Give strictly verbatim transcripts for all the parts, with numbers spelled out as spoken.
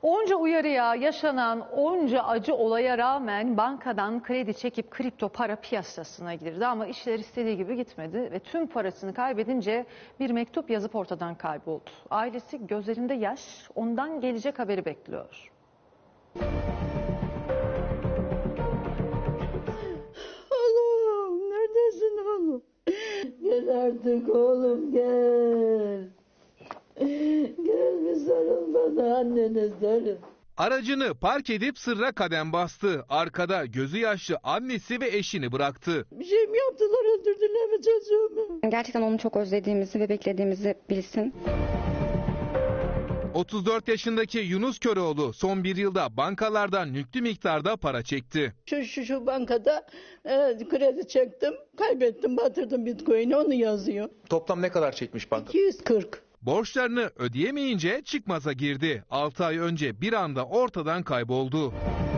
Onca uyarıya, yaşanan onca acı olaya rağmen bankadan kredi çekip kripto para piyasasına girdi. Ama işler istediği gibi gitmedi ve tüm parasını kaybedince bir mektup yazıp ortadan kayboldu. Ailesi gözlerinde yaş, ondan gelecek haberi bekliyor. Oğlum, neredesin oğlum? Gel artık oğlum, gel. Gel bir sarıl bana, annene sarıl. Aracını park edip sırra kadem bastı. Arkada gözü yaşlı annesi ve eşini bıraktı. Bir şey mi yaptılar, öldürdüler mi çocuğumu? Gerçekten onu çok özlediğimizi ve beklediğimizi bilsin. otuz dört yaşındaki Yunus Köroğlu son bir yılda bankalardan yüklü miktarda para çekti. Şu şu şu bankada e, kredi çektim, kaybettim, batırdım Bitcoin'i, onu yazıyor. Toplam ne kadar çekmiş banka? iki yüz kırk. Borçlarını ödeyemeyince çıkmaza girdi. altı ay önce bir anda ortadan kayboldu.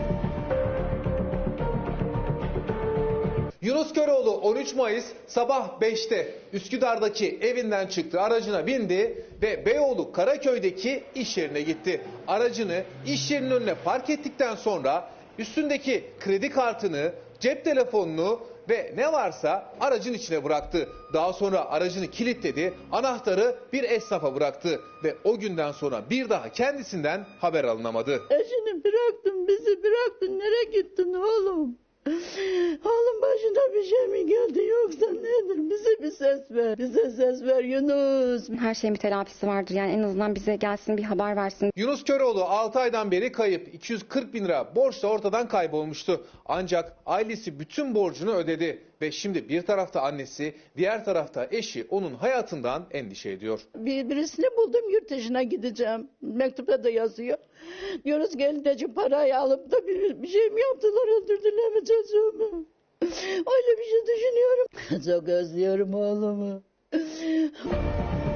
Yunus Köroğlu on üç Mayıs sabah beşte Üsküdar'daki evinden çıktı, aracına bindi ve Beyoğlu Karaköy'deki iş yerine gitti. Aracını iş yerinin önüne park ettikten sonra üstündeki kredi kartını, cep telefonunu ve ne varsa aracın içine bıraktı. Daha sonra aracını kilitledi, anahtarı bir esnafa bıraktı ve o günden sonra bir daha kendisinden haber alınamadı. Eşini bıraktın, bizi bıraktın, nereye gittin oğlum? Oğlum, başına bir şey mi geldi yoksa nedir? Bize bir ses ver. Bize ses ver Yunus. Her şeyin bir telafisi vardır. Yani en azından bize gelsin, bir haber versin. Yunus Köroğlu altı aydan beri kayıp, iki yüz kırk bin lira borçla ortadan kaybolmuştu. Ancak ailesi bütün borcunu ödedi ve şimdi bir tarafta annesi, diğer tarafta eşi onun hayatından endişe ediyor. Bir, birisini buldum, yurt dışına gideceğim. Mektupta da yazıyor. Diyoruz gelince parayı alıp da bir, bir şey mi yaptılar, öldürdüler mi çocuğumu? Öyle bir şey düşünüyorum. Çok özlüyorum oğlumu.